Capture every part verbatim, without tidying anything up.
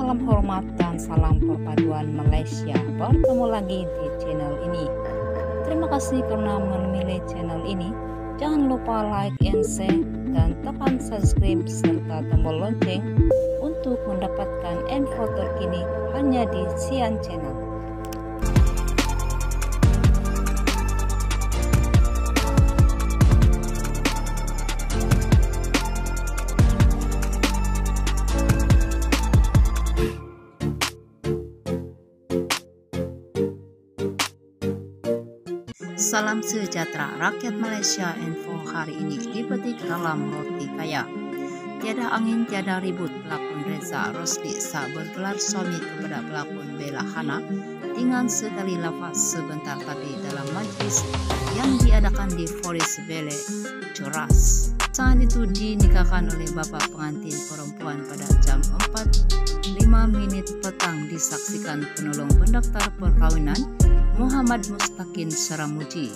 Salam hormat dan salam perpaduan Malaysia. Bertemu lagi di channel ini. Terima kasih karena memilih channel ini. Jangan lupa like and share dan tekan subscribe serta tombol lonceng untuk mendapatkan info terkini hanya di Sian Channel. Salam sejahtera rakyat Malaysia. Info hari ini dipetik dalam roti kaya. Tiada angin tiada ribut, pelakon Reza Rosli saat bergelar suami kepada pelakon Bella Hana dengan sekali lafaz sebentar tadi dalam majlis yang diadakan di Forest Valley, Coras. Saat itu dinikahkan oleh bapak pengantin perempuan pada jam empat lima menit petang, disaksikan penolong pendaftar perkawinan Muhammad Mustaqim Saramuji.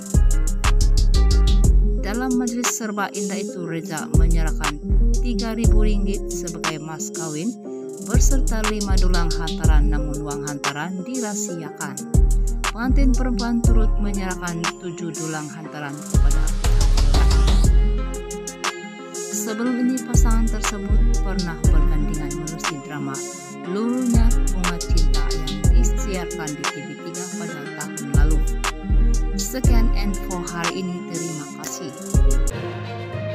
Dalam majlis serba indah itu, Reza menyerahkan tiga ribu ringgit sebagai mas kawin berserta lima dulang hantaran, namun uang hantaran dirahasiakan. Pengantin perempuan turut menyerahkan tujuh dulang hantaran kepada lelaki. Sebelum ini pasangan tersebut pernah bergandingan menerusi drama Lunyar Bunga Cinta yang disiarkan di T V tiga pada tahun lalu. Sekian info hari ini, terima kasih.